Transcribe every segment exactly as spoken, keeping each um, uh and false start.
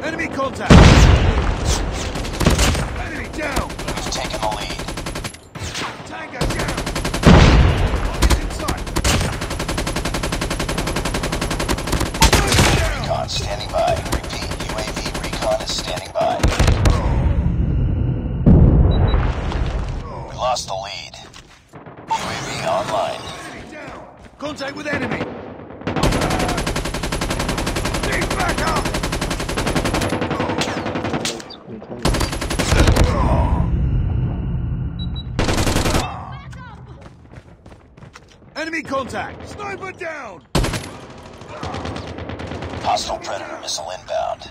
Enemy contact! Enemy down! We've taken the lead. Tango down! Target's in sight! Recon standing by. Repeat, U A V recon is standing by. We lost the lead. U A V online. Enemy down! Contact with enemy! Need backup! Enemy contact! Sniper down! Hostile Predator missile inbound.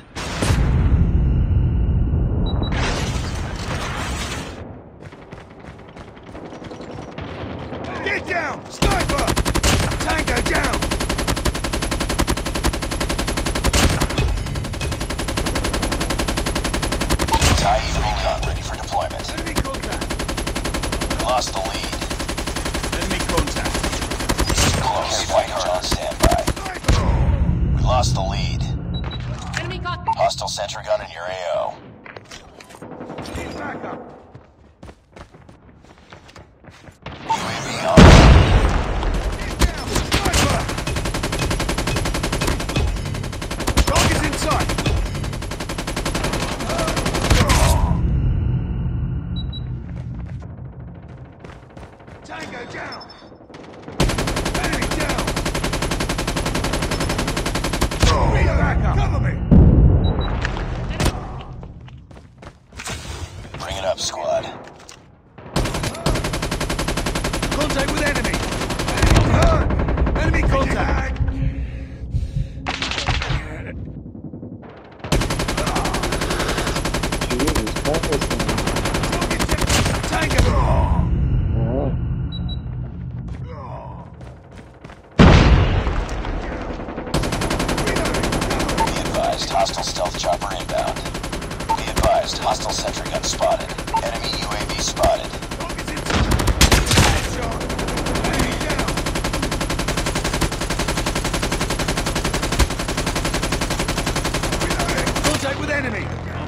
Get down! Sniper! Tango down! Tie recon ready for deployment. Enemy contact! We lost the lead. Enemy contact! Close fighters on standby. We lost the lead. Enemy got Hostile sentry gun in your A O. Need backup! U A V online. Get down! Sniper! Target's in sight! Tango down! Enemy down! Need backup! Cover me! Bring it up, squad. Contact with enemy! Enemy hurt! Enemy contact! Jesus, that was Target down! Tango! Be advised, hostile stealth chopper inbound. Be advised, hostile sentry gun spotted. Enemy U A V spotted. Target's in sight! Headshot! Enemy down! Contact with enemy!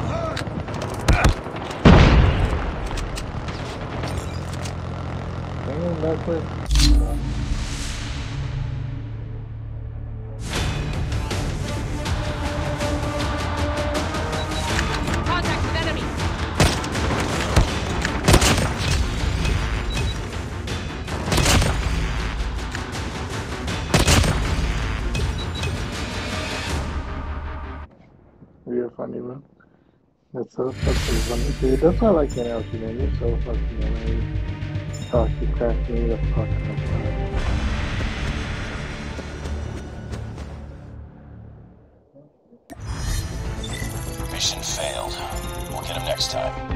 Bring back with. contact with enemy. Real funny, man. That's so fucking funny, dude. That's why I like getting out, man. You're so fucking amazing. Oh, you cracked me the fuck up, man. Mission failed. We'll get him next time.